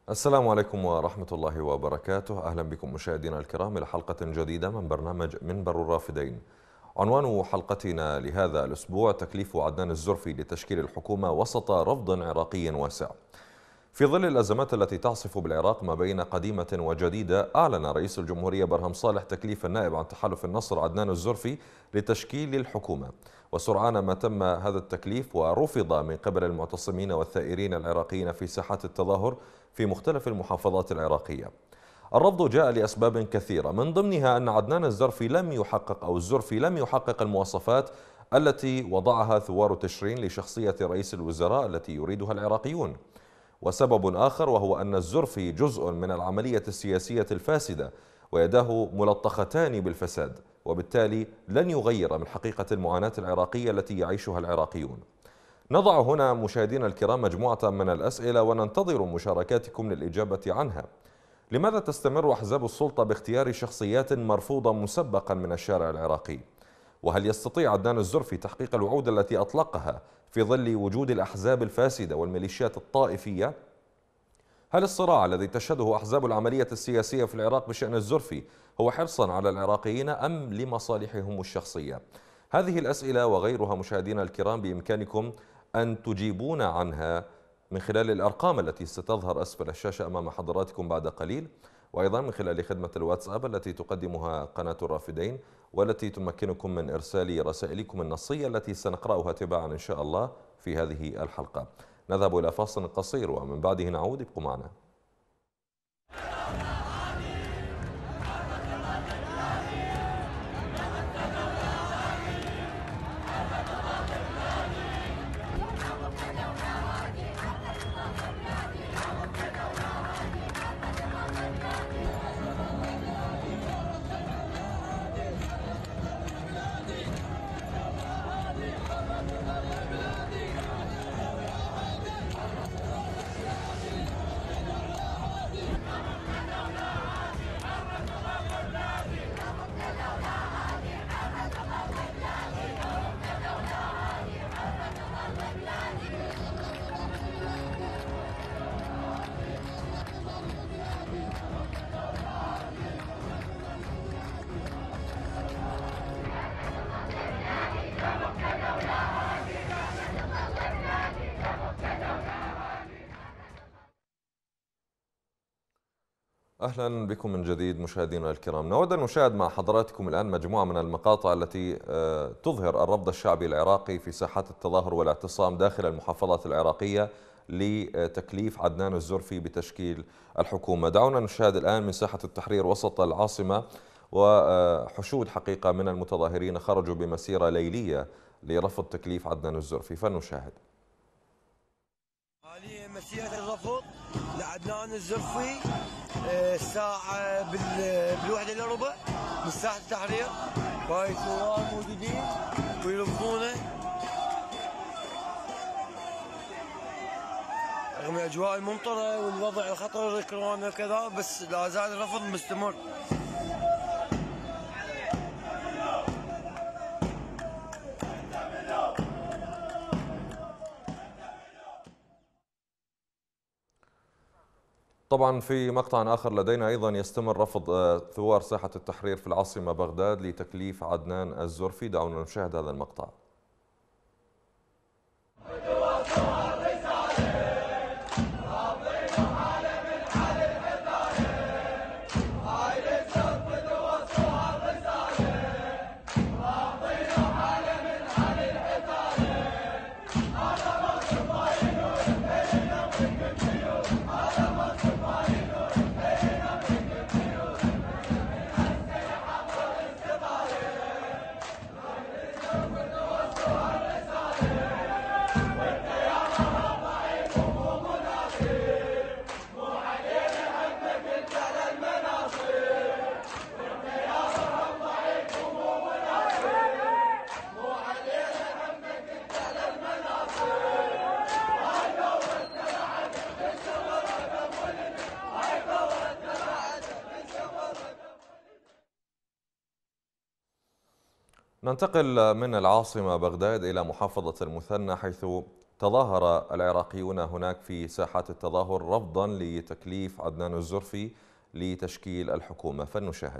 السلام عليكم ورحمة الله وبركاته. أهلا بكم مشاهدينا الكرام إلى حلقة جديدة من برنامج منبر الرافدين. عنوان حلقتنا لهذا الأسبوع: تكليف عدنان الزرفي لتشكيل الحكومة وسط رفض عراقي واسع. في ظل الأزمات التي تعصف بالعراق ما بين قديمة وجديدة، أعلن رئيس الجمهورية برهم صالح تكليف النائب عن تحالف النصر عدنان الزرفي لتشكيل الحكومة. وسرعان ما تم هذا التكليف ورفض من قبل المعتصمين والثائرين العراقيين في ساحات التظاهر في مختلف المحافظات العراقية. الرفض جاء لأسباب كثيرة، من ضمنها أن عدنان الزرفي لم يحقق المواصفات التي وضعها ثوار تشرين لشخصية رئيس الوزراء التي يريدها العراقيون. وسبب آخر وهو أن الزرفي جزء من العملية السياسية الفاسدة ويداه ملطختان بالفساد، وبالتالي لن يغير من حقيقة المعاناة العراقية التي يعيشها العراقيون. نضع هنا مشاهدينا الكرام مجموعة من الأسئلة وننتظر مشاركاتكم للإجابة عنها. لماذا تستمر أحزاب السلطة باختيار شخصيات مرفوضة مسبقا من الشارع العراقي؟ وهل يستطيع عدنان الزرفي تحقيق الوعود التي أطلقها في ظل وجود الأحزاب الفاسدة والميليشيات الطائفية؟ هل الصراع الذي تشهده أحزاب العملية السياسية في العراق بشأن الزرفي هو حرصا على العراقيين أم لمصالحهم الشخصية؟ هذه الأسئلة وغيرها مشاهدينا الكرام بإمكانكم أن تجيبون عنها من خلال الأرقام التي ستظهر أسفل الشاشة أمام حضراتكم بعد قليل، وأيضا من خلال خدمة الواتساب التي تقدمها قناة الرافدين، والتي تمكنكم من إرسال رسائلكم النصية التي سنقرأها تباعا إن شاء الله في هذه الحلقة. نذهب إلى فاصل قصير ومن بعده نعود، ابقوا معنا. أهلا بكم من جديد مشاهدينا الكرام. نود أن نشاهد مع حضراتكم الآن مجموعة من المقاطع التي تظهر الرفض الشعبي العراقي في ساحات التظاهر والاعتصام داخل المحافظات العراقية لتكليف عدنان الزرفي بتشكيل الحكومة. دعونا نشاهد الآن من ساحة التحرير وسط العاصمة، وحشود حقيقة من المتظاهرين خرجوا بمسيرة ليلية لرفض تكليف عدنان الزرفي، فلنشاهد. حاليا مسيرة الرفض لعدنان الزرفي الساعة بالوحدة إلا ربع من ساحة التحرير. هاي ثوار موجودين ويرفضونه رغم الأجواء الممطرة والوضع الخطر الكورونا وكذا، بس لا زال الرفض مستمر. طبعا في مقطع آخر لدينا أيضا يستمر رفض ثوار ساحة التحرير في العاصمة بغداد لتكليف عدنان الزرفي. دعونا نشاهد هذا المقطع. ننتقل من العاصمة بغداد إلى محافظة المثنى، حيث تظاهر العراقيون هناك في ساحات التظاهر رفضا لتكليف عدنان الزرفي لتشكيل الحكومة، فلنشاهد.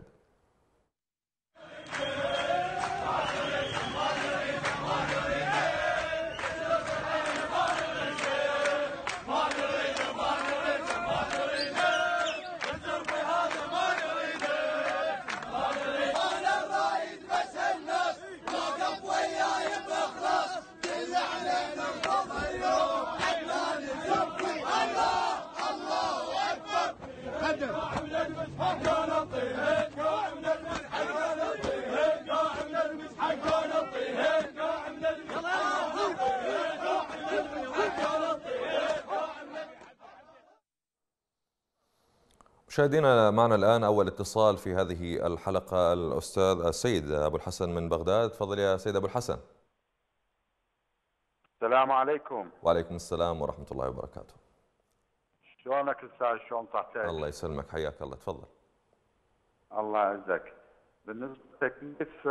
مشاهدينا، معنا الآن أول اتصال في هذه الحلقة الأستاذ السيد أبو الحسن من بغداد. تفضل يا سيد أبو الحسن. السلام عليكم. وعليكم السلام ورحمة الله وبركاته. شلونك استاذ؟ شلون صحتك؟ الله يسلمك، حياك الله، تفضل. الله يعزك. بالنسبه لتكليف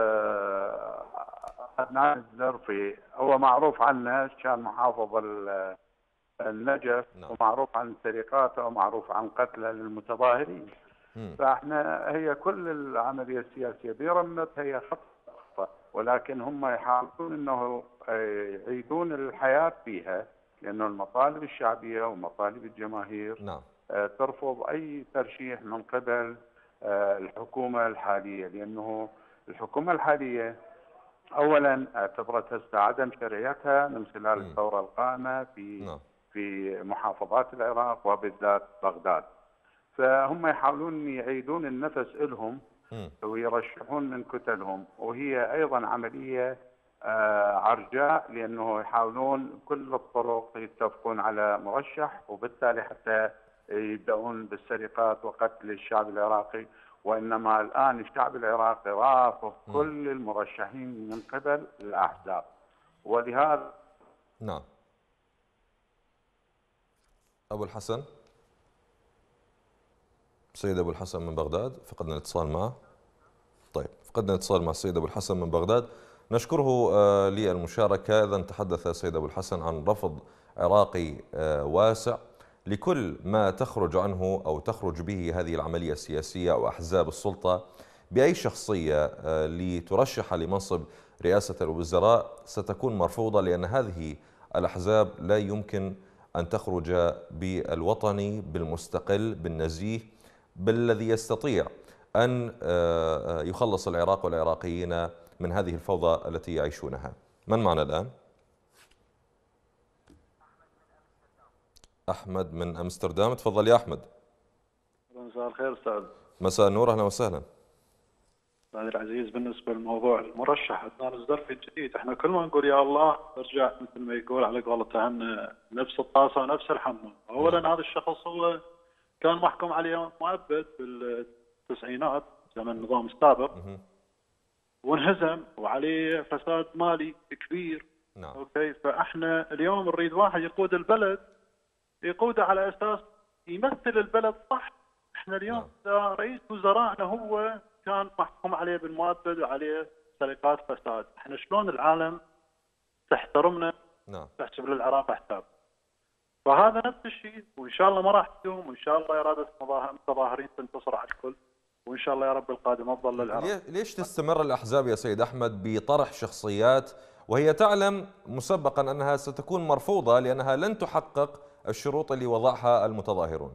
عدنان الزرفي، هو معروف عنه كان محافظ النجف، نعم. ومعروف عن سرقاته ومعروف عن قتله للمتظاهرين. فاحنا هي كل العمليه السياسيه برمتها هي خطأ، ولكن هم يحاولون انه يعيدون الحياه فيها، لانه المطالب الشعبيه ومطالب الجماهير نعم. ترفض اي ترشيح من قبل الحكومه الحاليه، لانه الحكومه الحاليه اولا اعتبرتها عدم شرعيتها من خلال الثوره القائمه في محافظات العراق وبالذات بغداد. فهم يحاولون يعيدون النفس لهم ويرشحون من كتلهم، وهي ايضا عمليه عرجاء، لانه يحاولون كل الطرق يتفقون على مرشح، وبالتالي حتى يبدأون بالسرقات وقتل الشعب العراقي. وإنما الآن الشعب العراقي رافض كل المرشحين من قبل الأحزاب، ولهذا. نعم. أبو الحسن، سيد أبو الحسن من بغداد، فقدنا الاتصال معه. طيب، فقدنا الاتصال مع السيد أبو الحسن من بغداد. نشكره للمشاركة. إذن تحدث السيد أبو الحسن عن رفض عراقي واسع لكل ما تخرج عنه أو تخرج به هذه العملية السياسية أو أحزاب السلطة بأي شخصية لترشح لمنصب رئاسة الوزراء ستكون مرفوضة، لأن هذه الأحزاب لا يمكن أن تخرج بالوطني، بالمستقل، بالنزيه، بالذي يستطيع أن يخلص العراق والعراقيين من هذه الفوضى التي يعيشونها. من معنا الآن؟ أحمد من أمستردام. تفضل يا أحمد. مساء الخير أستاذ. مساء النور، أهلا وسهلا. أستاذ العزيز، بالنسبة للموضوع المرشح عدنان الزرفي الجديد، احنا كل ما نقول يا الله نرجع مثل ما يقول على قولته عن نفس الطاسة ونفس الحمام. أولا هذا الشخص هو كان محكوم عليه مؤبد بالتسعينات زمن النظام السابق، وانهزم وعليه فساد مالي كبير. نعم. اوكي، فاحنا اليوم نريد واحد يقود البلد، يقوده على اساس يمثل البلد صح. احنا اليوم رئيس وزرائنا هو كان محكوم عليه بالمؤبد وعليه سرقات فساد. احنا شلون العالم تحترمنا؟ نعم. تحسب للعراق حساب. فهذا نفس الشيء، وان شاء الله ما راح تدوم، وان شاء الله اراده المتظاهرين تنتصر على الكل، وان شاء الله يا رب القادم افضل للعراق. ليش تستمر الاحزاب يا سيد احمد بطرح شخصيات وهي تعلم مسبقا انها ستكون مرفوضه لانها لن تحقق الشروط اللي وضعها المتظاهرون؟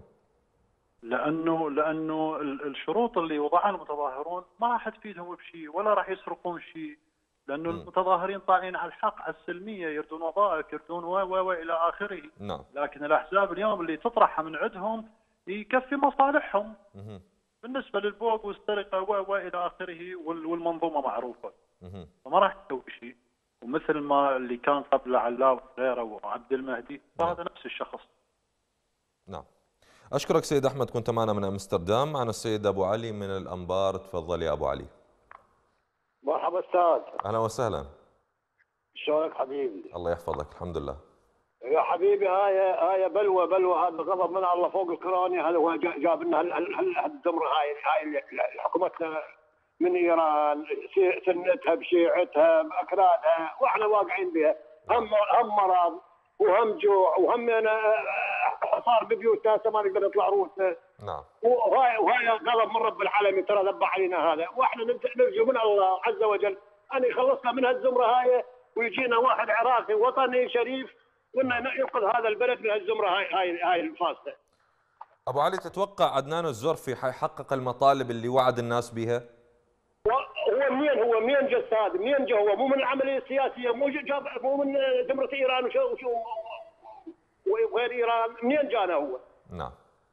لانه الشروط اللي وضعها المتظاهرون ما راح تفيدهم بشيء، ولا راح يسرقون شيء، لانه المتظاهرين طالعين على الحق، على السلميه، يردون وظائف، يردون و الى اخره. نعم. لكن الاحزاب اليوم اللي تطرحها من عندهم يكفي مصالحهم بالنسبه للبوق والسرقه و الى اخره، والمنظومه معروفه. فما راح تسوي شيء، ومثل ما اللي كان قبل علاوي وغيره وعبد المهدي، فهذا نفس الشخص. نعم. أشكرك سيد أحمد، كنت معنا من أمستردام. معنا السيد أبو علي من الأنبار. تفضل يا أبو علي. مرحبا أستاذ. أهلا وسهلا. شلونك حبيبي؟ الله يحفظك، الحمد لله. يا حبيبي، هاي بلوى هذا غضب من الله فوق الكراني. هذا هو جاب لنا هالدمر. هاي حكومتنا من ايران، سنتها بشيعتها باكرادها، واحنا واقعين بها. هم مرض وهم جوع وهم حصار ببيوتنا، هسه ما نقدر نطلع روسنا. نعم. وهاي غضب من رب العالمين، ترى ذبح علينا هذا، واحنا نرجو من الله عز وجل ان يخلصنا من هالزمره هاي، ويجينا واحد عراقي وطني شريف وانه ينقذ هذا البلد من هالزمره هاي الفاسده. ابو علي، تتوقع عدنان الزرفي حيحقق المطالب اللي وعد الناس بها؟ هو منين جا هذا؟ منين جا؟ هو مو من العمليه السياسيه، مو من زمره ايران وشو وغير ايران، منين جانا هو؟ نعم.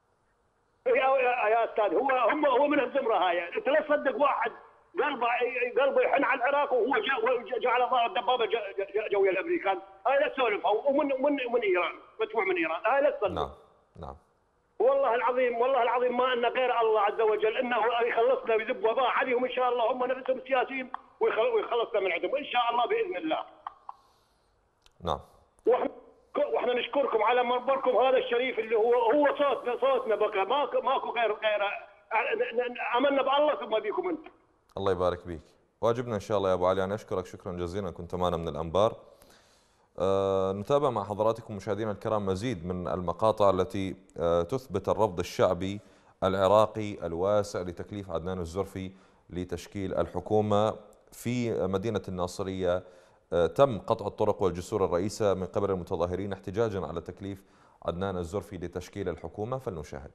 يا استاذ، هو من الزمره هاي. انت لا تصدق واحد قلبه يحن على العراق وهو جاء على ظهر الدبابه جويه الامريكان. هاي لا تسولف، ومن ايران، مدفوع من ايران. هاي لا تصدق. نعم نعم. والله العظيم ما ان غير الله عز وجل انه يخلصنا ويذب وباء عليهم ان شاء الله، هم نفسهم سياسيين ويخلصنا من عندهم ان شاء الله باذن الله. نعم. واحنا نشكركم على منبركم هذا الشريف اللي هو صوتنا بقى، ماكو غيره. امنا بالله ثم بكم انتم. الله يبارك بيك. واجبنا ان شاء الله يا ابو علي. انا اشكرك شكرا جزيلا، كنت معنا من الانبار. نتابع مع حضراتكم مشاهدينا الكرام مزيد من المقاطع التي تثبت الرفض الشعبي العراقي الواسع لتكليف عدنان الزرفي لتشكيل الحكومة. في مدينة الناصرية تم قطع الطرق والجسور الرئيسة من قبل المتظاهرين احتجاجا على تكليف عدنان الزرفي لتشكيل الحكومة، فلنشاهد.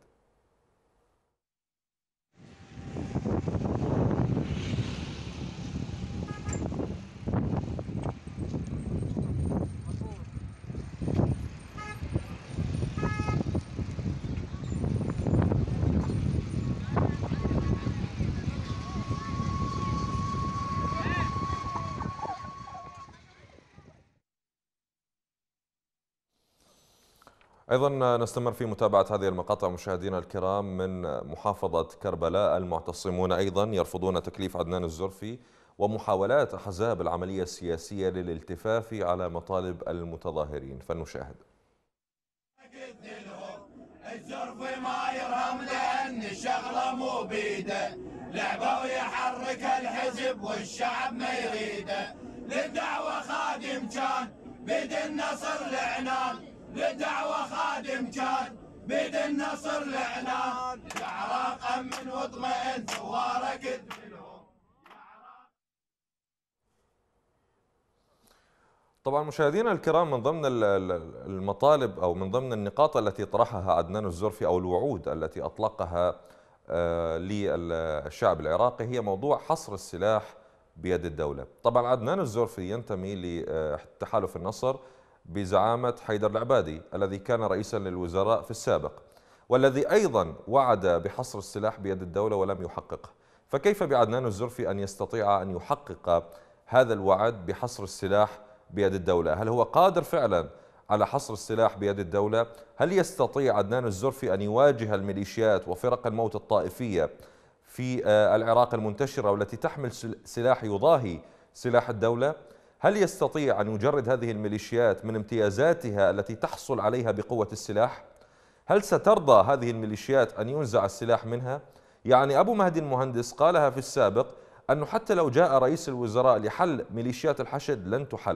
أيضا نستمر في متابعة هذه المقاطع مشاهدينا الكرام من محافظة كربلاء. المعتصمون أيضا يرفضون تكليف عدنان الزرفي ومحاولات أحزاب العملية السياسية للالتفاف على مطالب المتظاهرين، فلنشاهد. الزرفي ما يرهم لأن الشغلة مو بيده، لعبة ويحرك الحزب والشعب ما يريده، للدعوة خادم كان بيد النصر العنان، للدعوة خادم كان بيد النصر العنان، العراق أمن واطمئن ثوارك الدلهم. طبعا مشاهدينا الكرام، من ضمن المطالب أو من ضمن النقاط التي طرحها عدنان الزرفي أو الوعود التي أطلقها للشعب العراقي هي موضوع حصر السلاح بيد الدولة. طبعا عدنان الزرفي ينتمي لتحالف النصر بزعامة حيدر العبادي الذي كان رئيسا للوزراء في السابق، والذي أيضا وعد بحصر السلاح بيد الدولة ولم يحققه. فكيف بعدنان الزرفي أن يستطيع أن يحقق هذا الوعد بحصر السلاح بيد الدولة؟ هل هو قادر فعلا على حصر السلاح بيد الدولة؟ هل يستطيع عدنان الزرفي أن يواجه الميليشيات وفرق الموت الطائفية في العراق المنتشرة والتي تحمل سلاح يضاهي سلاح الدولة؟ هل يستطيع أن يجرد هذه الميليشيات من امتيازاتها التي تحصل عليها بقوة السلاح؟ هل سترضى هذه الميليشيات أن ينزع السلاح منها؟ يعني أبو مهدي المهندس قالها في السابق أنه حتى لو جاء رئيس الوزراء لحل ميليشيات الحشد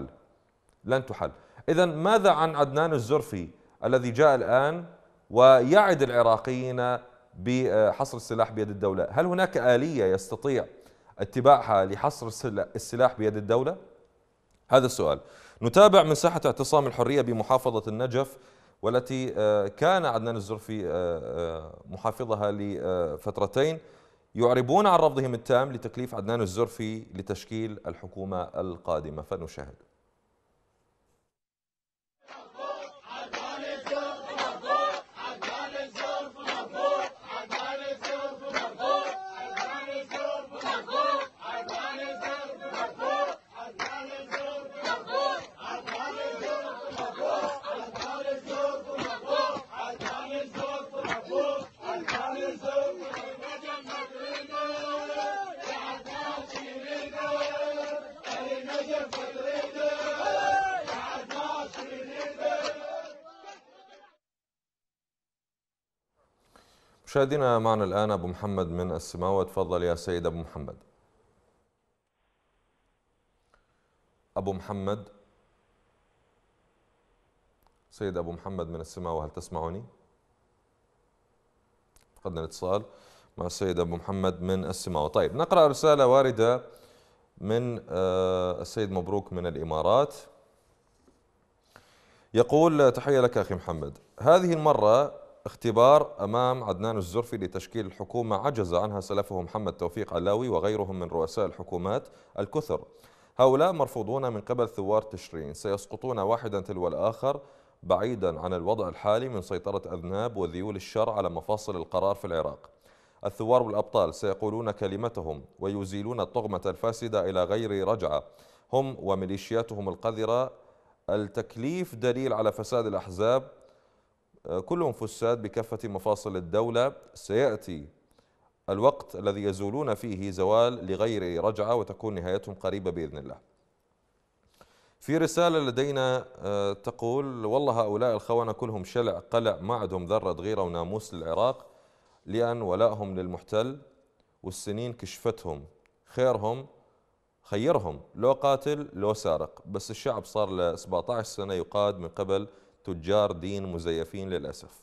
لن تحل. إذن ماذا عن عدنان الزرفي الذي جاء الآن ويعد العراقيين بحصر السلاح بيد الدولة؟ هل هناك آلية يستطيع اتباعها لحصر السلاح بيد الدولة؟ هذا السؤال. نتابع من ساحة اعتصام الحرية بمحافظة النجف، والتي كان عدنان الزرفي محافظها لفترتين، يعربون عن رفضهم التام لتكليف عدنان الزرفي لتشكيل الحكومة القادمة، فنشاهد. مشاهدينا، معنا الآن أبو محمد من السماوة. تفضل يا سيد أبو محمد. أبو محمد. سيد أبو محمد من السماوة، هل تسمعني؟ فقدنا الاتصال مع السيد أبو محمد من السماوة. طيب نقرأ رسالة واردة من السيد مبروك من الإمارات. يقول: تحية لك أخي محمد، هذه المرة اختبار أمام عدنان الزرفي لتشكيل الحكومة عجز عنها سلفه محمد توفيق علاوي وغيرهم من رؤساء الحكومات الكثر. هؤلاء مرفوضون من قبل ثوار تشرين، سيسقطون واحدا تلو الآخر بعيدا عن الوضع الحالي من سيطرة أذناب وذيول الشر على مفاصل القرار في العراق. الثوار والأبطال سيقولون كلمتهم ويزيلون الطغمة الفاسدة إلى غير رجعة، هم وميليشياتهم القذرة. التكليف دليل على فساد الأحزاب، كلهم فساد بكافة مفاصل الدولة. سيأتي الوقت الذي يزولون فيه زوال لغير رجعة وتكون نهايتهم قريبة بإذن الله. في رسالة لدينا تقول: والله هؤلاء الخونة كلهم شلع قلع، ما عندهم ذرة غيرة وناموس للعراق، لأن ولائهم للمحتل والسنين كشفتهم. خيرهم لو قاتل لو سارق، بس الشعب صار له 17 سنة يقاد من قبل تجار دين مزيفين للأسف.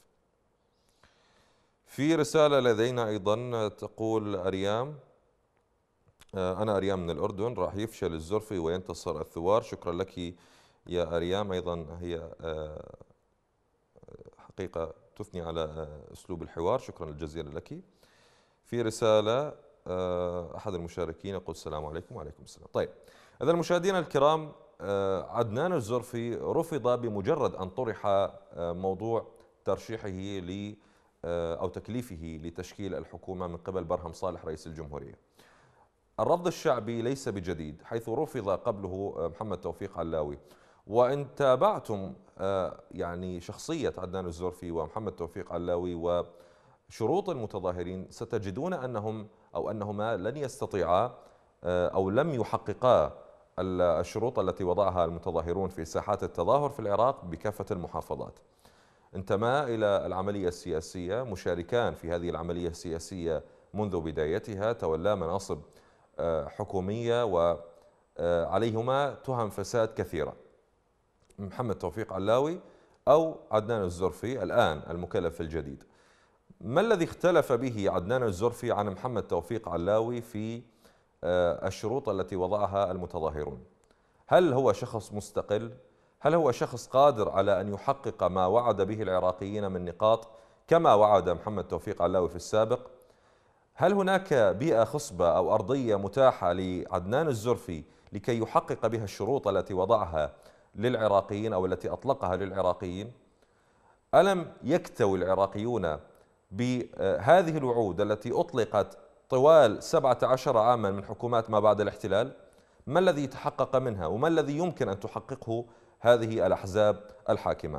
في رسالة لدينا أيضا تقول أريام: أنا أريام من الأردن، راح يفشل الزرفي وينتصر الثوار. شكرا لك يا أريام، أيضا هي حقيقة تثني على أسلوب الحوار، شكرا جزيلا لك. في رسالة أحد المشاركين يقول: السلام عليكم. وعليكم السلام. طيب إذا المشاهدين الكرام، عدنان الزرفي رفض بمجرد أن طرح موضوع ترشيحه أو تكليفه لتشكيل الحكومة من قبل برهم صالح رئيس الجمهورية. الرفض الشعبي ليس بجديد، حيث رفض قبله محمد توفيق علاوي. وإن تابعتم يعني شخصية عدنان الزرفي ومحمد توفيق علاوي وشروط المتظاهرين، ستجدون أنهما لن يستطيعا أو لم يحققا الشروط التي وضعها المتظاهرون في ساحات التظاهر في العراق بكافة المحافظات. انتمى إلى العملية السياسية، مشاركان في هذه العملية السياسية منذ بدايتها، تولا مناصب حكومية وعليهما تهم فساد كثيرة. محمد توفيق علاوي أو عدنان الزرفي الآن المكلف الجديد، ما الذي اختلف به عدنان الزرفي عن محمد توفيق علاوي في الشروط التي وضعها المتظاهرون؟ هل هو شخص مستقل؟ هل هو شخص قادر على أن يحقق ما وعد به العراقيين من نقاط كما وعد محمد توفيق علاوي في السابق؟ هل هناك بيئة خصبة أو أرضية متاحة لعدنان الزرفي لكي يحقق بها الشروط التي وضعها للعراقيين أو التي أطلقها للعراقيين؟ ألم يكتوي العراقيون بهذه الوعود التي أطلقت طوال 17 عاما من حكومات ما بعد الاحتلال؟ ما الذي تحقق منها وما الذي يمكن أن تحققه هذه الأحزاب الحاكمة؟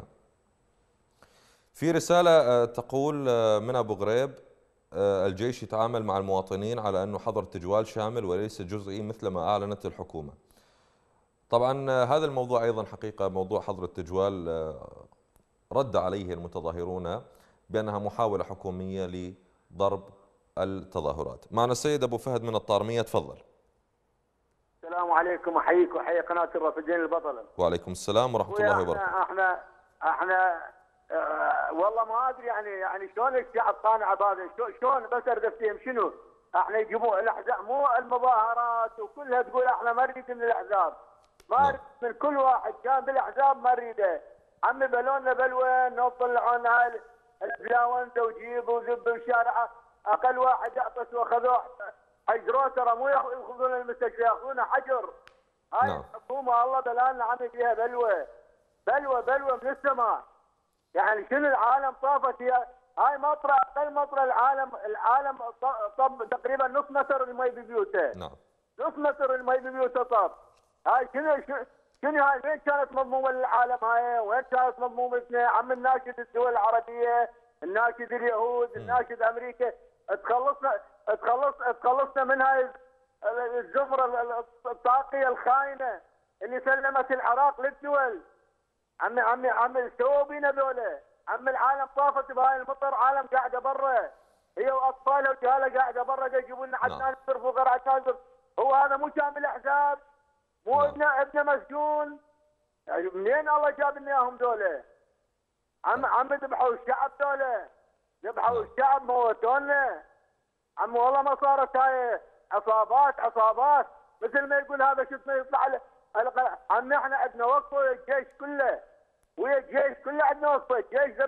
في رسالة تقول من أبو غريب: الجيش يتعامل مع المواطنين على أنه حظر تجوال شامل وليس جزئي مثل ما أعلنت الحكومة. طبعا هذا الموضوع أيضا حقيقة، موضوع حظر التجوال رد عليه المتظاهرون بأنها محاولة حكومية لضرب التظاهرات. معنا السيد أبو فهد من الطارمية، تفضل. السلام عليكم، أحييك وحيي قناة الرافدين البطلة. وعليكم السلام ورحمة الله وبركاته. احنا والله ما ادري يعني شلون الشعب قانع بهذا، شلون بس اردفتهم شنو؟ احنا يجيبوا الاحزاب، مو المظاهرات وكلها تقول احنا ما نريد من الاحزاب، ما نريد من كل واحد كان بالاحزاب ما نريده. عمي بلونا بلوه نطلعون هاي البلاونده وجيب وذب الشارع، اقل واحد يعطس واخذوه حجروه، ترى مو ياخذون المستشفى ياخذونه حجر. هاي الحكومه الله بلانا عمي فيها بلوه بلوه من السماء. يعني شنو العالم طافت هاي مطره، اقل مطره العالم طب تقريبا نص متر المي ببيوته. نعم. نص متر المي ببيوته طاب. هاي شنو هاي وين كانت مضمومه للعالم هاي؟ وين كانت مضمومه عم الناشد الدول العربيه، الناشد اليهود، الناشد امريكا، تخلصنا من هاي الزمره الطاقيه الخاينه اللي سلمت العراق للدول. عمي سووا بينا ذولا، عم العالم طافت بهاي المطر، عالم قاعده برا، هي واطفالها وجهالها قاعده برا، يجيبوا لنا عدنان الزرفي وغير عدنان الزرفي. هو هذا مو كان بالاحزاب؟ مو ابنه مسجون. منين الله جاب لنا اياهم ذولا؟ عم ذبحوا الشعب ذولا، ذبحوا الشعب، موتونا. عم والله ما صارت هاي عصابات مثل ما يقول هذا شو اسمه يطلع عم احنا عندنا وقفه ويا الجيش كله، ويا الجيش كله عندنا وقفه. الجيش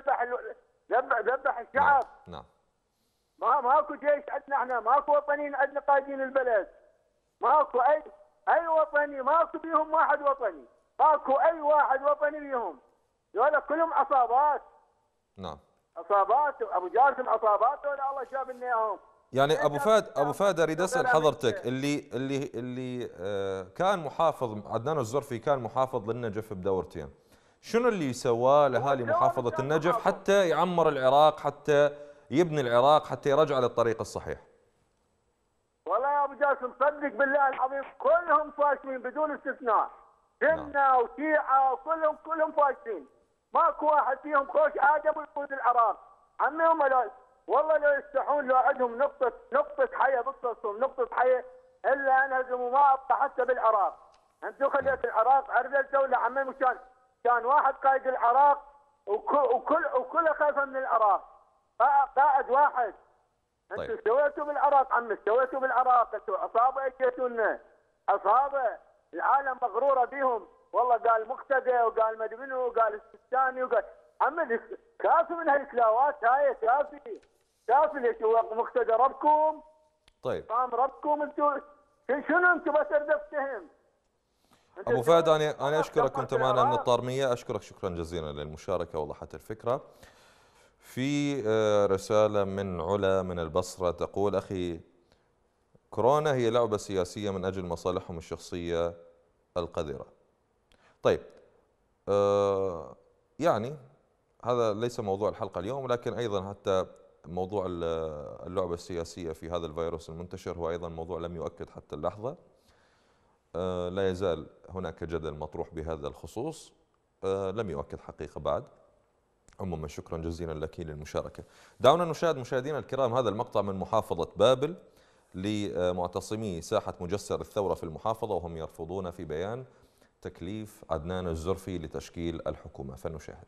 ذبح الشعب. نعم. ماكو جيش عندنا احنا، ماكو وطنيين عندنا قايدين البلد، ماكو اي وطني، ماكو بيهم واحد وطني، ماكو اي واحد وطني بيهم. هذول كلهم عصابات. نعم. عصابات ابو جاسم، عصابات هذول الله جاب لنا اياهم. يعني ابو فهد اريد اسال حضرتك، اللي كان محافظ عدنان الزرفي، كان محافظ للنجف بدورتين، شنو اللي سواه لاهالي محافظه النجف حتى يعمر العراق، حتى يبني العراق، حتى يرجع للطريق الصحيح؟ والله يا ابو جاسم صدق بالله العظيم كلهم فاشلين بدون استثناء، سنه وشيعه كلهم فاشلين، ماكو واحد فيهم خوش ادم ويقود العراق. عمهم والله لو يستحون، لو عندهم نقطه حياه بقصصهم، نقطه حياه الا انهزموا ما ابقى حتى بالعراق. انتم خليت العراق عرض الدوله عمهم، كان واحد قائد العراق وكل خايفه من العراق، قائد واحد. انتم سويتوا بالعراق سويتوا بالعراق، انتم عصابه اجيتوا لنا، عصابه العالم مغروره بهم. والله قال مقتدى وقال مدري منو وقال السيستاني وقال عمي كافي من هالكلاوات هاي، كافي ليش هو مقتدى ربكم؟ طيب قام ربكم انتم شنو انتم بس افتهم. ابو فهد انا اشكرك، كنت معنا من الطارميه، اشكرك شكرا جزيلا للمشاركه، وضحت الفكره. في رساله من علا من البصره تقول: اخي كورونا هي لعبه سياسيه من اجل مصالحهم الشخصيه القذره. طيب يعني هذا ليس موضوع الحلقه اليوم، لكن ايضا حتى موضوع اللعبه السياسيه في هذا الفيروس المنتشر هو ايضا موضوع لم يؤكد حتى اللحظه. لا يزال هناك جدل مطروح بهذا الخصوص، لم يؤكد حقيقة بعد. عموما شكرا جزيلا لك للمشاركة. دعونا نشاهد مشاهدينا الكرام هذا المقطع من محافظة بابل لمعتصمي ساحة مجسر الثورة في المحافظة، وهم يرفضون في بيان تكليف عدنان الزرفي لتشكيل الحكومة، فلنشاهد.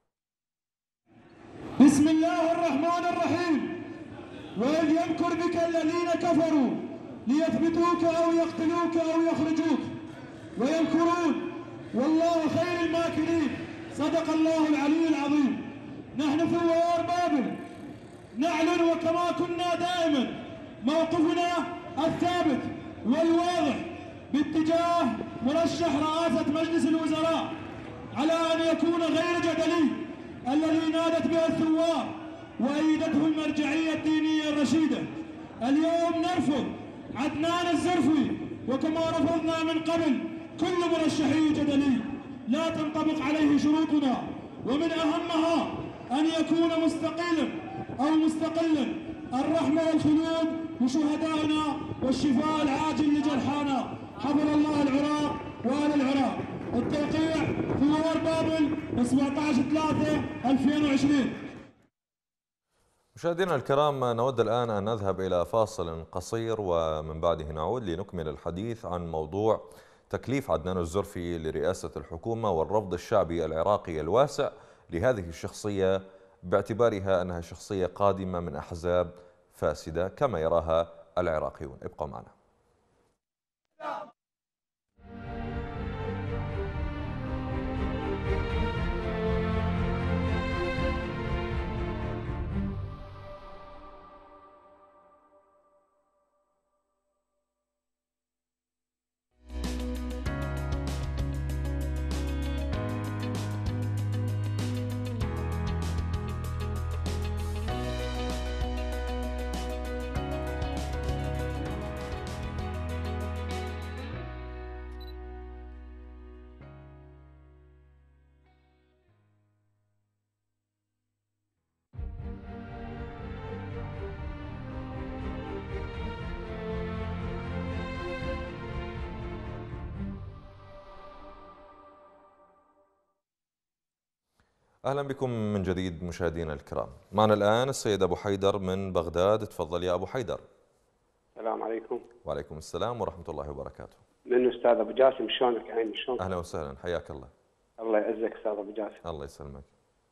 بسم الله الرحمن الرحيم. وإذ يمكر بك الذين كفروا ليثبتوك أو يقتلوك أو يخرجوك ويمكرون والله خير الماكرين. صدق الله العلي العظيم. نحن في ثوار بابل نعلن وكما كنا دائما موقفنا الثابت والواضح باتجاه مرشح رئاسة مجلس الوزراء على أن يكون غير جدلي الذي نادت به الثوار وأيدته المرجعية الدينية الرشيدة. اليوم نرفض عدنان الزرفي وكما رفضنا من قبل كل مرشحي جدلي لا تنطبق عليه شروطنا، ومن أهمها أن يكون مستقلا الرحمة والخلود لشهدائنا والشفاء العاجل لجرحانا. حفظ الله العراق وآل العراق. التوقيع ثوار بابل 17/3/2020. مشاهدينا الكرام، نود الآن أن نذهب إلى فاصل قصير ومن بعده نعود لنكمل الحديث عن موضوع تكليف عدنان الزرفي لرئاسة الحكومة والرفض الشعبي العراقي الواسع لهذه الشخصية باعتبارها أنها شخصية قادمة من أحزاب فاسدة كما يراها العراقيون. ابقوا معنا. أهلا بكم من جديد مشاهدينا الكرام. معنا الآن السيد أبو حيدر من بغداد. تفضل يا أبو حيدر. السلام عليكم. وعليكم السلام ورحمة الله وبركاته. من استاذ ابو جاسم، شلونك عيني؟ شلونك؟ اهلا وسهلا، حياك الله. الله يعزك استاذ ابو جاسم. الله يسلمك.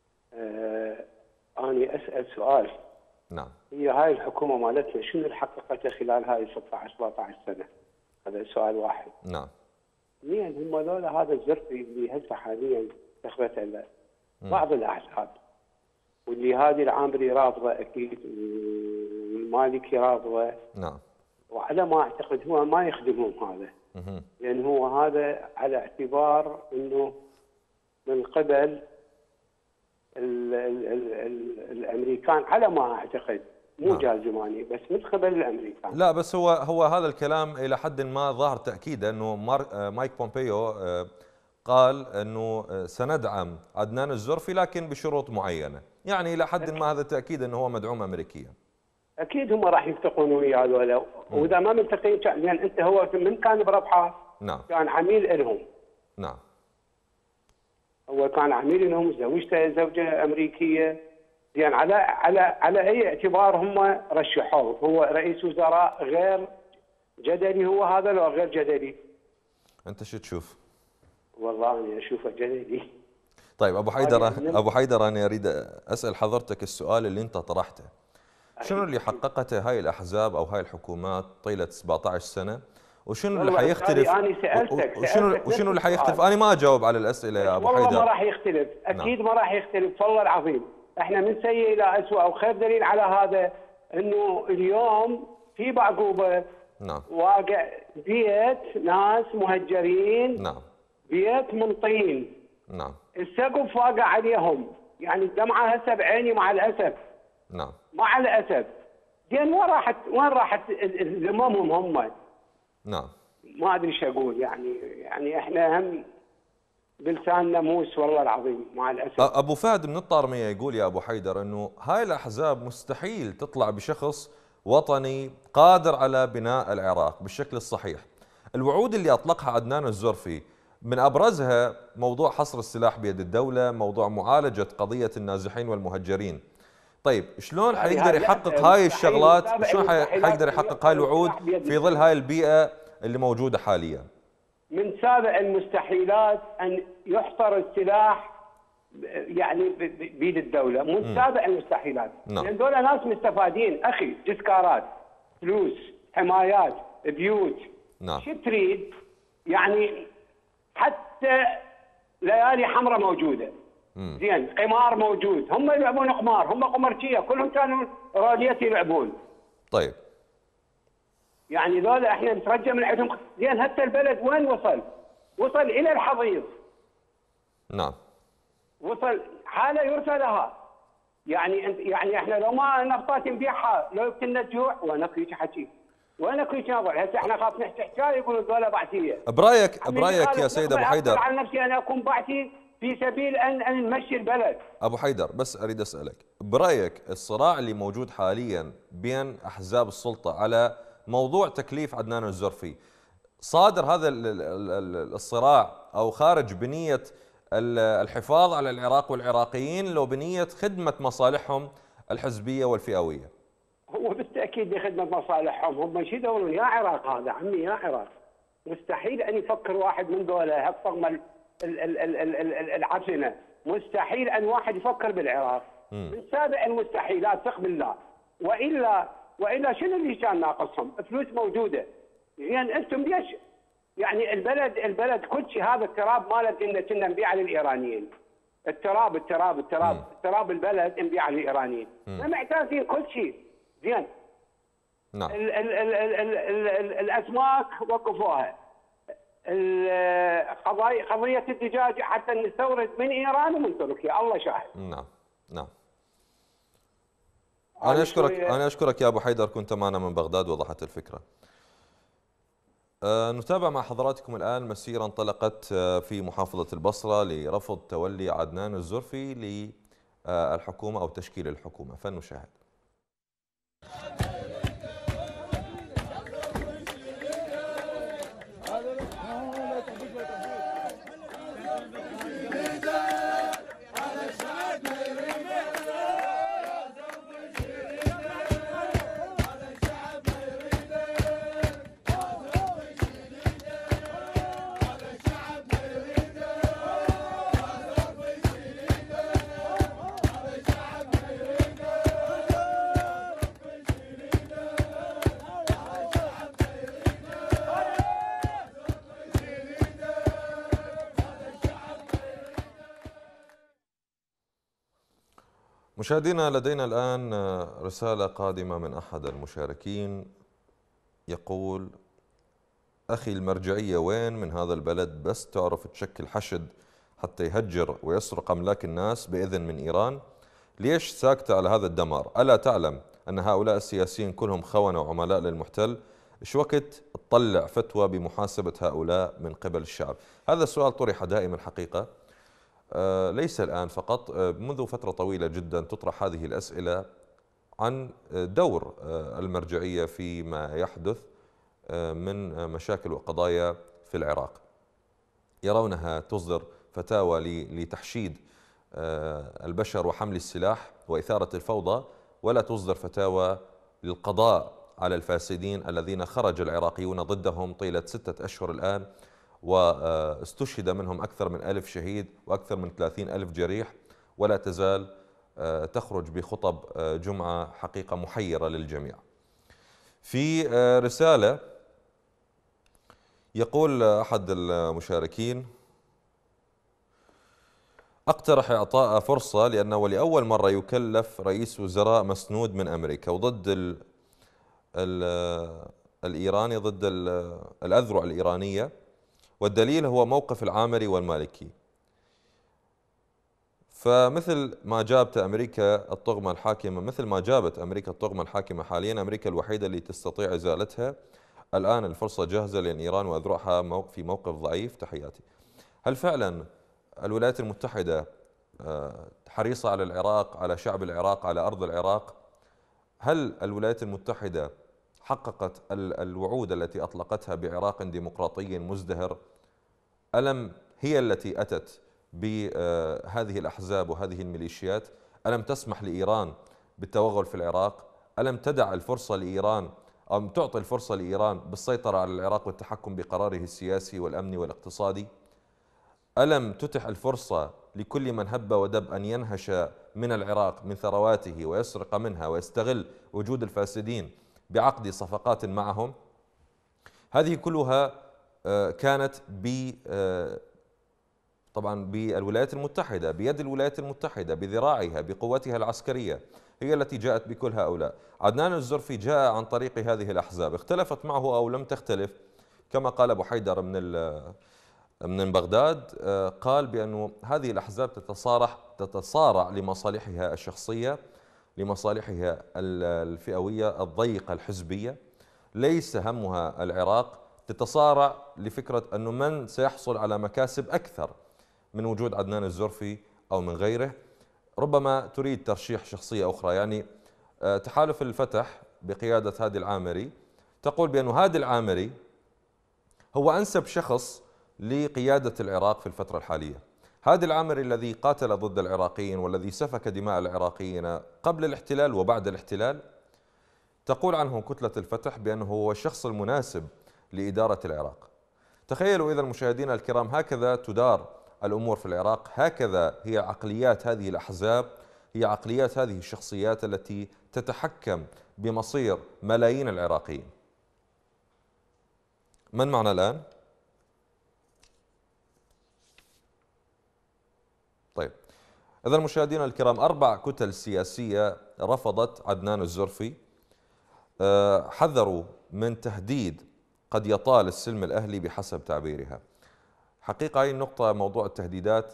اني اسال سؤال. نعم. هي هاي الحكومه مالتنا شنو اللي حققته خلال هاي 16 17 سنه؟ هذا سؤال واحد. نعم. اثنين، هم ذولا هذا الزرفي اللي هسه حاليا دخلته له بعض الاحزاب، واللي هذه العامري رافضه اكيد، والمالكي رافضه. نعم. وعلى ما اعتقد هو ما يخدمهم هذا. لان هو هذا على اعتبار انه من قبل الامريكان، على ما اعتقد، مو جازماني بس من قبل الامريكان. لا بس هو هذا الكلام الى حد ما ظاهر تاكيده انه مايك بومبيو قال انه سندعم عدنان الزرفي لكن بشروط معينه، يعني الى حد ما هذا تاكيد انه هو مدعوم امريكيا. اكيد هم راح يلتقون وياه هذول، واذا ما ملتقين لان انت هو من كان بربحه. نعم. كان عميل لهم. نعم. هو كان عميل لهم، زوجته زوجه امريكيه. زين على اي اعتبار هم رشحوه؟ هو رئيس وزراء غير جدلي هو هذا لو غير جدلي؟ انت شو تشوف؟ والله انا اشوفه جدلي. طيب ابو حيدر انا اريد اسال حضرتك السؤال اللي انت طرحته. شنو اللي حققته هاي الاحزاب او هاي الحكومات طيله 17 سنه؟ وشنو اللي حيختلف؟ انا سالتك وشنو اللي حيختلف؟ انا ما اجاوب على الاسئله يا ابو حيدر. والله ما راح يختلف، اكيد ما راح يختلف، والله العظيم. احنا من سيء الى اسوء، وخير دليل على هذا انه اليوم في بعقوبه. نعم. واقع بيت ناس مهجرين. نعم. بيت من طين. نعم. السقف واقع عليهم، يعني الدمعه هسه بعيني مع الاسف. نعم. مع الاسف. زين وين راحت ذممهم هم؟ نعم. ما ادري ايش اقول، يعني احنا هم بلساننا موس والله العظيم مع الاسف. ابو فهد من الطارميه يقول يا ابو حيدر انه هاي الاحزاب مستحيل تطلع بشخص وطني قادر على بناء العراق بالشكل الصحيح. الوعود اللي اطلقها عدنان الزرفي من ابرزها موضوع حصر السلاح بيد الدوله، موضوع معالجه قضيه النازحين والمهجرين. طيب شلون حيقدر يحقق هاي الشغلات؟ شلون حيقدر يحقق هاي الوعود في ظل هاي البيئه اللي موجوده حاليا؟ من سابع المستحيلات ان يحصر السلاح يعني بيد الدوله، من سابع المستحيلات. نعم. لان دول ناس مستفادين اخي، تذكارات، فلوس، حمايات، بيوت. نعم. شو تريد؟ يعني حتى ليالي حمراء موجوده. زين، قمار موجود، هم يلعبون قمار، هم قمرجيه، كلهم كانوا راليات يلعبون. طيب. يعني ذولا احنا نترجى من عندهم. زين هسه البلد وين وصل؟ وصل الى الحضيض. نعم. وصل حاله يرثى لها. يعني احنا لو ما نبطات نبيعها، لو كنا جوع، وينك هيك حكي؟ وينك هيك نظر؟ هسه احنا خاف نحكي حكايه يقولوا ذولا بعثيه. برايك يا سيد ابو حيدر، على نفسي انا اكون بعثي في سبيل ان نمشي البلد. ابو حيدر بس اريد اسالك، برايك الصراع اللي موجود حاليا بين احزاب السلطه على موضوع تكليف عدنان الزرفي، صادر هذا الصراع او خارج بنيه الحفاظ على العراق والعراقيين لو بنيه خدمه مصالحهم الحزبيه والفئويه؟ هو بالتاكيد بخدمه مصالحهم، هم شو يدورون؟ يا عراق هذا عمي، يا عراق. مستحيل ان يفكر واحد من دولة هالطغمه العفنه، مستحيل ان واحد يفكر بالعراق. من سابع المستحيلات، ثق بالله. والا شنو اللي كان ناقصهم؟ فلوس موجوده. يعني انتم ليش؟ يعني البلد كل شيء، هذا التراب ماله كنا نبيعه للايرانيين. التراب البلد نبيعه للايرانيين. ما محتاجين كل شيء. زين. نعم. الاسماك وقفوها. قضيه الدجاج حتى نستورد من ايران ومن تركيا، الله شاهد. نعم. أنا أشكرك يا أبو حيدر، كنت معنا من بغداد، وضحت الفكرة. نتابع مع حضراتكم الآن مسيرة انطلقت في محافظة البصرة لرفض تولي عدنان الزرفي للحكومة أو تشكيل الحكومة، فلنشاهد. مشاهدينا، لدينا الآن رسالة قادمة من أحد المشاركين يقول: أخي المرجعية وين من هذا البلد؟ بس تعرف تشكل حشد حتى يهجر ويسرق أملاك الناس بإذن من إيران. ليش ساكتة على هذا الدمار؟ ألا تعلم أن هؤلاء السياسيين كلهم خونة وعملاء للمحتل؟ إيش وقت تطلع فتوى بمحاسبة هؤلاء من قبل الشعب؟ هذا السؤال طرح دائما حقيقة، ليس الآن فقط، منذ فترة طويلة جدا تطرح هذه الأسئلة عن دور المرجعية فيما يحدث من مشاكل وقضايا في العراق. يرونها تصدر فتاوى لتحشيد البشر وحمل السلاح وإثارة الفوضى، ولا تصدر فتاوى للقضاء على الفاسدين الذين خرج العراقيون ضدهم طيلة 6 أشهر الآن، واستشهد منهم أكثر من 1000 شهيد وأكثر من 30,000 جريح، ولا تزال تخرج بخطب جمعة حقيقة محيرة للجميع. في رسالة يقول أحد المشاركين: أقترح إعطاء فرصة لأنه لأول مرة يكلف رئيس وزراء مسنود من أمريكا وضد الإيراني، ضد الأذرع الإيرانية، والدليل هو موقف العامري والمالكي. فمثل ما جابت أمريكا الطغمة الحاكمة، مثل ما جابت أمريكا الطغمة الحاكمة حاليا، أمريكا الوحيدة اللي تستطيع إزالتها. الآن الفرصة جاهزة لأن إيران وأذرعها في موقف ضعيف. تحياتي. هل فعلا الولايات المتحدة حريصة على العراق، على شعب العراق، على أرض العراق؟ هل الولايات المتحدة حققت الوعود التي أطلقتها بعراق ديمقراطي مزدهر؟ ألم هي التي أتت بهذه الأحزاب وهذه الميليشيات؟ ألم تسمح لإيران بالتوغل في العراق؟ ألم تدع الفرصة لإيران أو تعطي الفرصة لإيران بالسيطرة على العراق والتحكم بقراره السياسي والأمني والاقتصادي؟ ألم تتح الفرصة لكل من هب ودب أن ينهش من العراق من ثرواته ويسرق منها ويستغل وجود الفاسدين بعقد صفقات معهم؟ هذه كلها كانت طبعا بالولايات المتحدة، بيد الولايات المتحدة، بذراعها، بقوتها العسكرية، هي التي جاءت بكل هؤلاء. عدنان الزرفي جاء عن طريق هذه الأحزاب، اختلفت معه أو لم تختلف، كما قال أبو حيدر من بغداد، قال بأن هذه الأحزاب تتصارع لمصالحها الشخصية، لمصالحها الفئوية الضيقة الحزبية، ليس همها العراق. تتصارع لفكرة أنه من سيحصل على مكاسب أكثر من وجود عدنان الزرفي أو من غيره. ربما تريد ترشيح شخصية أخرى، يعني تحالف الفتح بقيادة هادي العامري تقول بأن هادي العامري هو أنسب شخص لقيادة العراق في الفترة الحالية. هادي العامري الذي قاتل ضد العراقيين والذي سفك دماء العراقيين قبل الاحتلال وبعد الاحتلال، تقول عنه كتلة الفتح بأنه هو الشخص المناسب لإدارة العراق. تخيلوا إذا المشاهدين الكرام، هكذا تدار الأمور في العراق، هكذا هي عقليات هذه الأحزاب، هي عقليات هذه الشخصيات التي تتحكم بمصير ملايين العراقيين. من معنا الآن؟ طيب، إذا المشاهدين الكرام، 4 كتل سياسية رفضت عدنان الزرفي، حذروا من تهديد قد يطال السلم الأهلي بحسب تعبيرها. حقيقة هذه النقطة، موضوع التهديدات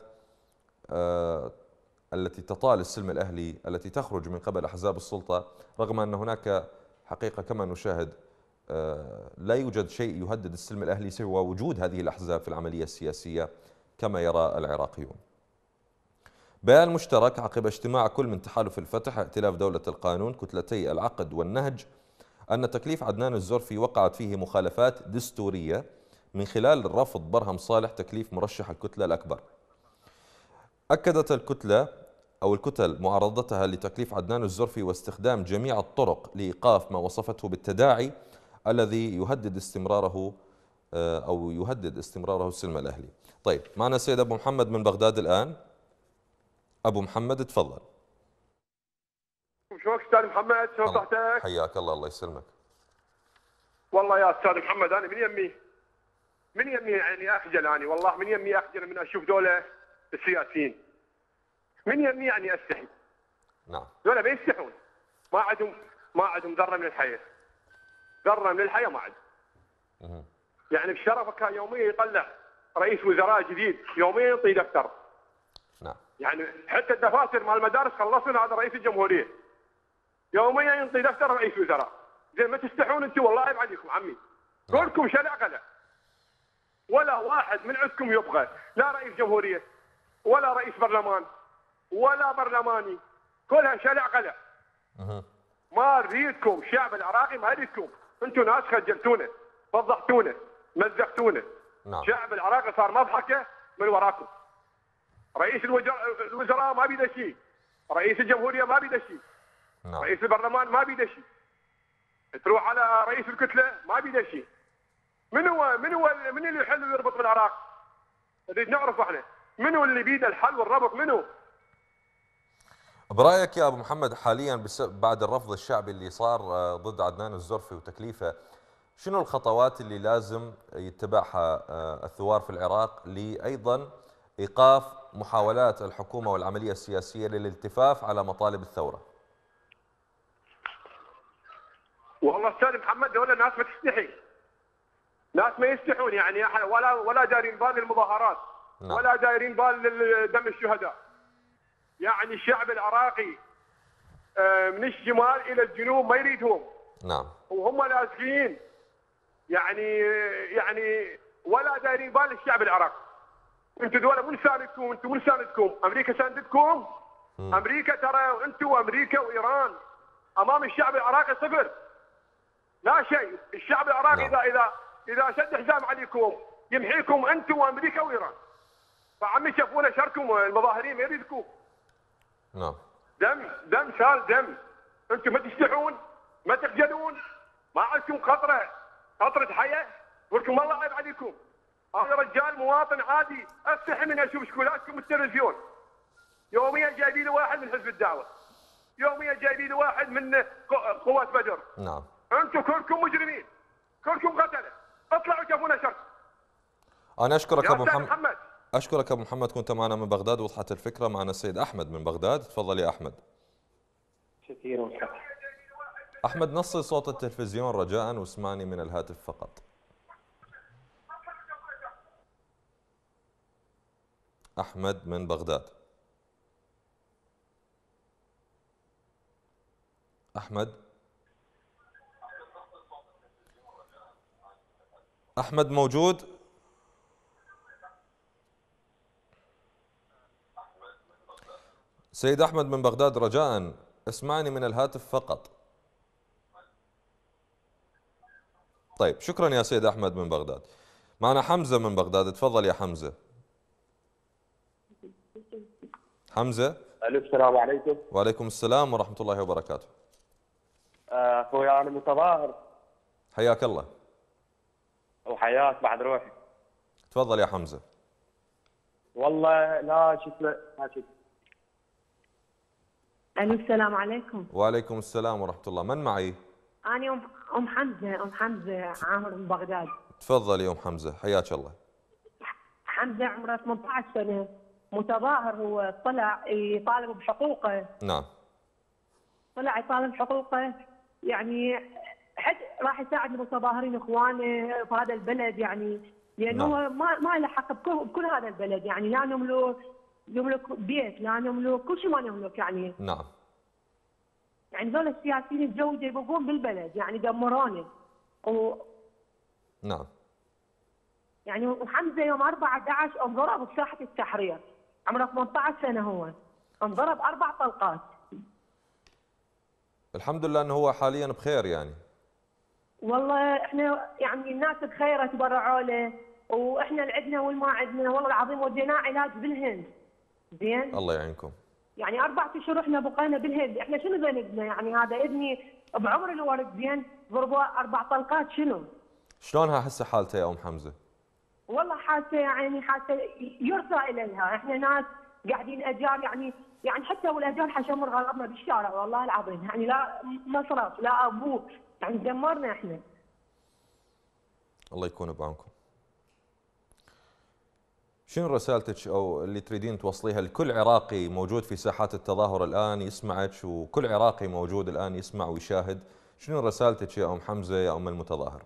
التي تطال السلم الأهلي، التي تخرج من قبل أحزاب السلطة، رغم أن هناك حقيقة كما نشاهد لا يوجد شيء يهدد السلم الأهلي سوى وجود هذه الأحزاب في العملية السياسية كما يرى العراقيون. بيان مشترك عقب اجتماع كل من تحالف الفتح، ائتلاف دولة القانون، كتلتي العقد والنهج، أن تكليف عدنان الزرفي وقعت فيه مخالفات دستورية من خلال رفض برهم صالح تكليف مرشح الكتلة الأكبر. أكدت الكتلة أو الكتل معارضتها لتكليف عدنان الزرفي واستخدام جميع الطرق لإيقاف ما وصفته بالتداعي الذي يهدد استمراره السلم الأهلي. طيب، معنا السيد أبو محمد من بغداد الآن. أبو محمد تفضل. شلونك استاذ محمد؟ شلون صحتك؟ حياك الله. الله يسلمك. والله يا استاذ محمد انا من يمي يعني اخجل، اني والله من يمي اخجل من اشوف دولة السياسيين، من يمي يعني استحي. نعم. ذولا ما يستحون، ما عندهم ذره من الحياه، ذره من الحياه ما عندهم. يعني بشرفه كان يوميا يطلع رئيس وزراء جديد، يوميا يعطي دفتر. نعم. يعني حتى الدفاتر مال المدارس خلصنا، هذا رئيس الجمهوريه يوميا يعطي دفتر رئيس وزراء. زين ما تستحون انتم؟ والله عيب عليكم عمي. كلكم شلع قلع، ولا واحد من عندكم يبغى لا رئيس جمهوريه ولا رئيس برلمان ولا برلماني، كلها شلع قلع. ما نريدكم، الشعب العراقي ما يريدكم، انتم ناس خجلتونا، فضحتونا، مزقتونا. نعم. الشعب العراقي صار مضحكه من وراكم. رئيس الوزراء ما بيده شيء، رئيس الجمهوريه ما بيده شيء، نعم. رئيس البرلمان ما بيده شيء، تروح على رئيس الكتله ما بيده شيء. من اللي يحل ويربط بالعراق؟ نريد نعرف احنا منو اللي بيده الحل والربط، منو؟ برايك يا ابو محمد حاليا بعد الرفض الشعبي اللي صار ضد عدنان الزرفي وتكليفه، شنو الخطوات اللي لازم يتبعها الثوار في العراق لايضا ايقاف محاولات الحكومه والعمليه السياسيه للالتفاف على مطالب الثوره؟ والله استاذ محمد دولة ناس ما تستحي، ناس ما يستحون، يعني ولا دايرين بال المظاهرات. نعم. ولا دايرين بال دم الشهداء. يعني الشعب العراقي من الشمال الى الجنوب ما يريدهم. نعم. وهم لازقين، يعني ولا دايرين بال الشعب العراقي. انتم ذولا من ساندكم؟ انتم من ساندكم؟ امريكا ساندتكم؟ امريكا ترى انتم وامريكا وايران امام الشعب العراقي صفر، لا شيء. الشعب العراقي نعم. اذا شد حزام عليكم يمحيكم انتم وامريكا وايران. فعمي شافونا شاركم المظاهرين ما يريدكم. نعم. دم سال دم. انتم ما تستحون، ما تخجلون، ما عندكم قطره حياه. ولكم والله عيب عليكم. انا رجال مواطن عادي، استحي من اشوف شكولاتكم بالتلفزيون. يوميا جايبين لي واحد من حزب الدعوه، يوميا جايبين لي واحد من قوات بدر. نعم. انتم كلكم مجرمين، كلكم قتله، اطلعوا شوفونا شر. انا اشكرك ابو محمد. محمد. اشكرك ابو محمد، كنت معنا من بغداد، وضحت الفكره. معنا السيد احمد من بغداد، تفضل يا احمد. احمد نصي صوت التلفزيون رجاء واسمعني من الهاتف فقط. احمد من بغداد. احمد موجود؟ سيد احمد من بغداد رجاء اسمعني من الهاتف فقط. طيب شكرا يا سيد احمد من بغداد. معنا حمزه من بغداد، تفضل يا حمزه. حمزه. الو السلام عليكم. وعليكم السلام ورحمه الله وبركاته. اخوي انا متظاهر. حياك الله. وحياك بعد روحي. تفضل يا حمزه. والله لا شفت. الو السلام عليكم. وعليكم السلام ورحمه الله. من معي؟ انا ام حمزه عامر من بغداد. تفضل يا ام حمزه، حياك الله. حمزه عمره 18 سنه، متظاهر، هو طلع يطالب بحقوقه. نعم. طلع يطالب بحقوقه، يعني حتى راح يساعد المتظاهرين اخوانه في هذا البلد، يعني لانه نعم. ما له حق بكل هذا البلد، يعني لا يملك بيت، لا يملك كل شيء، ما يملك يعني. نعم. يعني ذول السياسيين الجودة يبقون بالبلد، يعني دمرونه. نعم. يعني وحمزه يوم 14 انضرب بساحه التحرير، عمره 18 سنه، هو انضرب 4 طلقات. الحمد لله انه هو حاليا بخير يعني. والله احنا يعني الناس بخير تبرعوا له، واحنا اللي عندنا والما عندنا والله العظيم وديناه علاج بالهند. زين؟ الله يعينكم. يعني 4 اشهر احنا بقينا بالهند، احنا شنو ذنبنا؟ يعني هذا ابني بعمر الورد زين ضربوا 4 طلقات، شنو؟ شلونها هسه حالته يا ام حمزه؟ والله حالته يعني حالته يرثى اليها، احنا ناس قاعدين اجار، يعني حتى والاجار حشمر غلطنا بالشارع والله العظيم، يعني لا مصرف لا ابوه، يعني دمرنا احنا. الله يكون بعونكم. شنو رسالتك أو اللي تريدين توصليها لكل عراقي موجود في ساحات التظاهر الآن يسمعك، وكل عراقي موجود الآن يسمع ويشاهد؟ شنو رسالتك يا أم حمزة يا أم المتظاهر؟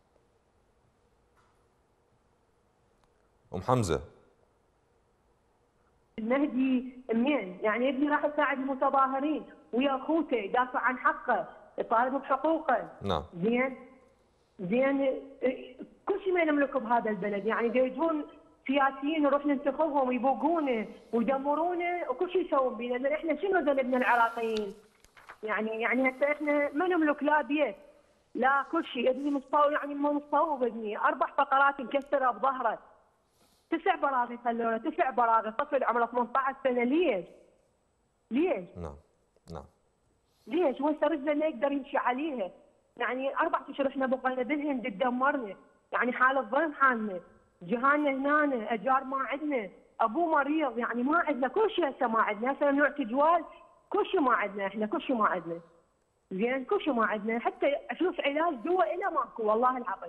أم حمزة. المهدي منين؟ يعني ابني راح يساعد المتظاهرين ويا اخوته يدافع عن حقه، يطالب بحقوقه. نعم. زين كل شيء ما نملكه بهذا البلد، يعني يجون سياسيين نروح ننتخبهم ويبوقونه ويدمرونه وكل شيء يسوون بينا، لان احنا شنو ذنبنا العراقيين؟ يعني هسه احنا ما نملك لا بيت لا كل شيء، ابني مصاب يعني مو مصاب ابني 4 فقرات مكسره بظهره، 9 براغي خلونا 9 براغي، طفل عمره 18 سنه. ليش؟ نعم ليش؟ وهسه رجله ما يقدر يمشي عليها، يعني 4 اشهر احنا بقينا بالهند تدمرنا، يعني حال الظلم حالنا، جيراننا هنا اجار ما عندنا، ابوه مريض، يعني ما عندنا كل شيء هسه ما عندنا، هسه ممنوع تجوال، كل شيء ما عندنا احنا، كل شيء ما عندنا. زين كل شيء ما عندنا، حتى اشوف علاج دواء إلا ماكو والله العظيم.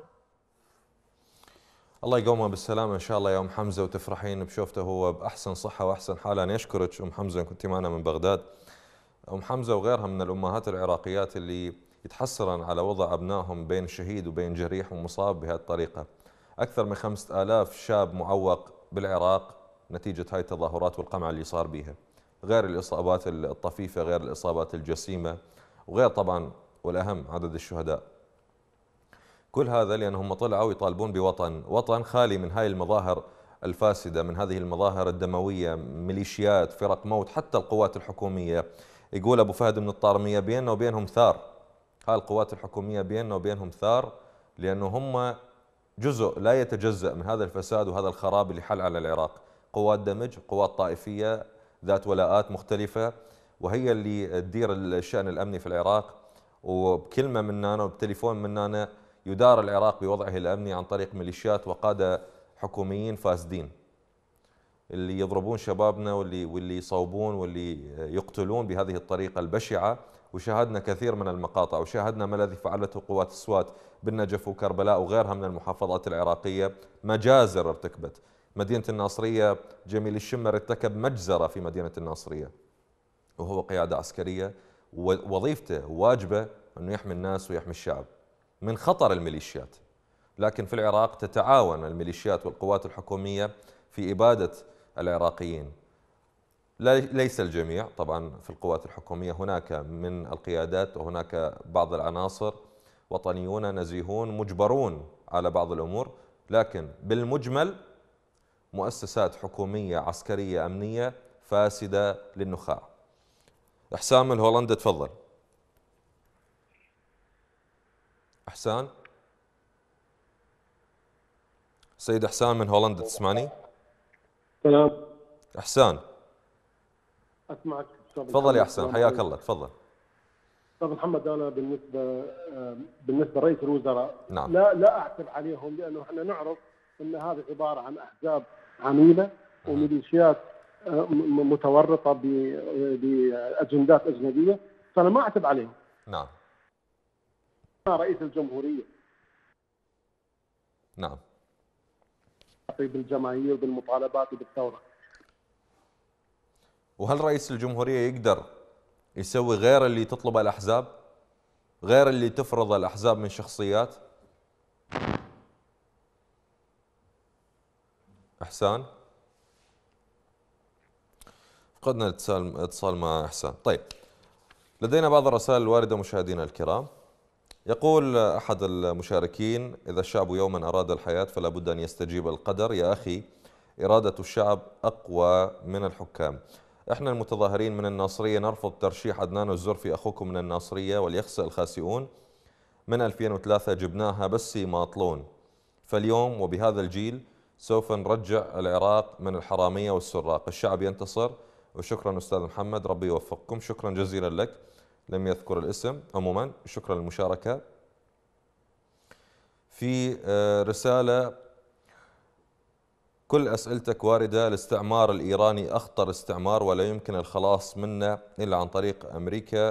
الله يقومه بالسلامة إن شاء الله يا أم حمزة، وتفرحين بشوفته هو بأحسن صحة وأحسن حال. أنا أشكرك أم حمزة، كنت معنا من بغداد. أم حمزة وغيرها من الأمهات العراقيات اللي يتحسرن على وضع أبنائهم بين شهيد وبين جريح ومصاب بهذه الطريقة. أكثر من 5000 شاب معوق بالعراق نتيجة هاي التظاهرات والقمع اللي صار بيها، غير الإصابات الطفيفة، غير الإصابات الجسيمة، وغير طبعا والأهم عدد الشهداء. كل هذا لأنهم طلعوا يطالبون وطن خالي من هاي المظاهر الفاسدة، من هذه المظاهر الدموية، ميليشيات، فرق موت، حتى القوات الحكومية. يقول أبو فهد من الطارمية بيننا وبينهم ثار، هاي القوات الحكومية بيننا وبينهم ثار، لأنه هم جزء لا يتجزأ من هذا الفساد وهذا الخراب اللي حل على العراق. قوات دمج، قوات طائفية ذات ولاءات مختلفة، وهي اللي تدير الشأن الأمني في العراق. وبكلمة مننا وبتليفون مننا يدار العراق بوضعه الأمني عن طريق ميليشيات وقادة حكوميين فاسدين اللي يضربون شبابنا واللي يصوبون واللي يقتلون بهذه الطريقة البشعة. وشاهدنا كثير من المقاطع، وشاهدنا ما الذي فعلته قوات السوات بالنجف وكربلاء وغيرها من المحافظات العراقية. مجازر ارتكبت. مدينة الناصرية جميل الشمر ارتكب مجزرة في مدينة الناصرية، وهو قيادة عسكرية ووظيفته وواجبه أنه يحمي الناس ويحمي الشعب من خطر الميليشيات. لكن في العراق تتعاون الميليشيات والقوات الحكومية في إبادة العراقيين. ليس الجميع طبعا، في القوات الحكومية هناك من القيادات وهناك بعض العناصر وطنيون نزيهون مجبرون على بعض الأمور، لكن بالمجمل مؤسسات حكومية عسكرية أمنية فاسدة للنخاع. إحسان من هولندا تفضل. إحسان، سيد إحسان من هولندا تسمعني؟ سلام. إحسان اسمعك. تفضل يا إحسان، حياك الله، تفضل. استاذ محمد، انا بالنسبه لرئيس الوزراء نعم. لا اعتب عليهم، لانه احنا نعرف ان هذه عباره عن احزاب عميله وميليشيات متورطه باجندات اجنبيه، فانا ما اعتب عليهم. نعم. رئيس الجمهوريه نعم بالجماهير بالمطالبات وبالثوره. وهل رئيس الجمهورية يقدر يسوي غير اللي تطلبه الأحزاب؟ غير اللي تفرض الأحزاب من شخصيات؟ إحسان؟ فقدنا اتصال مع إحسان. طيب، لدينا بعض الرسائل الواردة مشاهدينا الكرام. يقول أحد المشاركين: إذا الشعب يوما أراد الحياة فلا بد أن يستجيب القدر. يا أخي، إرادة الشعب أقوى من الحكام. إحنا المتظاهرين من الناصرية نرفض ترشيح عدنان الزرفي أخوكم من الناصرية واليخسئ الخاسئون. من 2003 جبناها بس يماطلون، فاليوم وبهذا الجيل سوف نرجع العراق من الحرامية والسراق. الشعب ينتصر. وشكرا أستاذ محمد، ربي يوفقكم. شكرا جزيلا لك. لم يذكر الاسم. عموما شكرا للمشاركة. في رسالة: كل أسئلتك واردة. الاستعمار الإيراني أخطر استعمار ولا يمكن الخلاص منه إلا عن طريق أمريكا.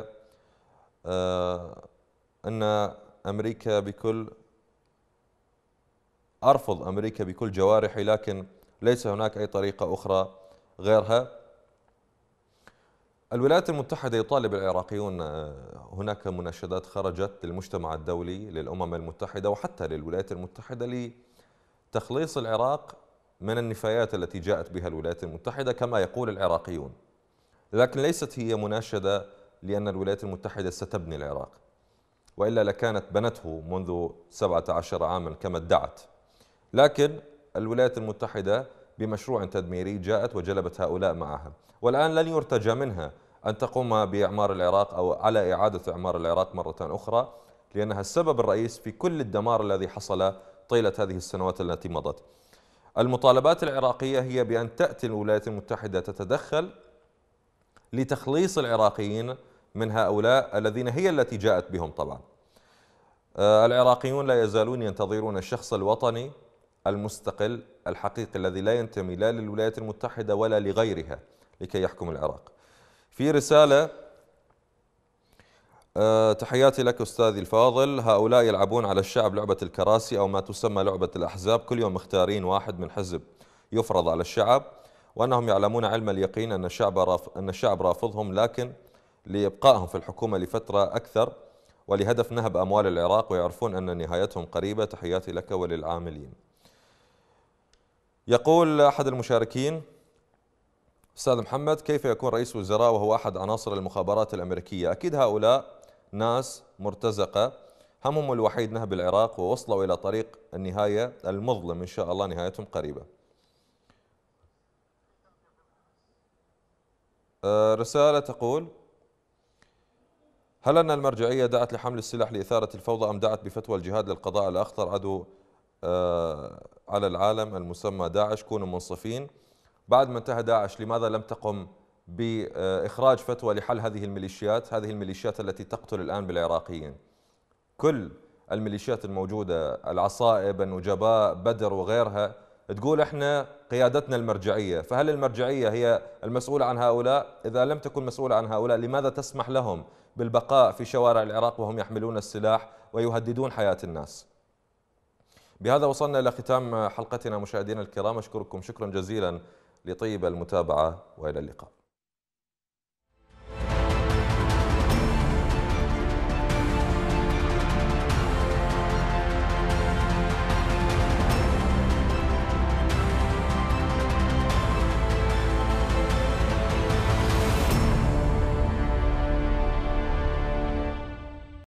أن أمريكا أرفض أمريكا بكل جوارحي، لكن ليس هناك أي طريقة أخرى غيرها. الولايات المتحدة يطالب العراقيون، هناك مناشدات خرجت للمجتمع الدولي، للأمم المتحدة وحتى للولايات المتحدة لتخليص العراق من النفايات التي جاءت بها الولايات المتحدة كما يقول العراقيون، لكن ليست هي مناشدة لأن الولايات المتحدة ستبني العراق، وإلا لكانت بنته منذ 17 عاما كما ادعت. لكن الولايات المتحدة بمشروع تدميري جاءت وجلبت هؤلاء معها، والآن لن يرتجى منها أن تقوم بإعمار العراق أو على إعادة إعمار العراق مرة أخرى، لأنها السبب الرئيس في كل الدمار الذي حصل طيلة هذه السنوات التي مضت. المطالبات العراقية هي بأن تأتي الولايات المتحدة تتدخل لتخليص العراقيين من هؤلاء الذين هي التي جاءت بهم. طبعا العراقيون لا يزالون ينتظرون الشخص الوطني المستقل الحقيقي الذي لا ينتمي لا للولايات المتحدة ولا لغيرها لكي يحكم العراق. في رسالة: تحياتي لك أستاذي الفاضل، هؤلاء يلعبون على الشعب لعبة الكراسي أو ما تسمى لعبة الأحزاب، كل يوم مختارين واحد من حزب يفرض على الشعب، وأنهم يعلمون علم اليقين أن الشعب رافضهم، لكن لإبقائهم في الحكومة لفترة أكثر ولهدف نهب أموال العراق، ويعرفون أن نهايتهم قريبة. تحياتي لك وللعاملين. يقول أحد المشاركين: أستاذ محمد، كيف يكون رئيس وزراء وهو أحد عناصر المخابرات الأمريكية؟ أكيد هؤلاء ناس مرتزقة همهم الوحيد نهب العراق، ووصلوا إلى طريق النهاية المظلم، إن شاء الله نهايتهم قريبة. رسالة تقول: هل أن المرجعية دعت لحمل السلاح لإثارة الفوضى أم دعت بفتوى الجهاد للقضاء على أخطر عدو على العالم المسمى داعش؟ كونوا منصفين. بعد ما انتهى داعش لماذا لم تقم بإخراج فتوى لحل هذه الميليشيات التي تقتل الآن بالعراقيين؟ كل الميليشيات الموجودة، العصائب، النجباء، بدر وغيرها، تقول احنا قيادتنا المرجعية، فهل المرجعية هي المسؤولة عن هؤلاء؟ إذا لم تكن مسؤولة عن هؤلاء لماذا تسمح لهم بالبقاء في شوارع العراق وهم يحملون السلاح ويهددون حياة الناس؟ بهذا وصلنا إلى ختام حلقتنا مشاهدينا الكرام، أشكركم شكرا جزيلا لطيب المتابعة وإلى اللقاء.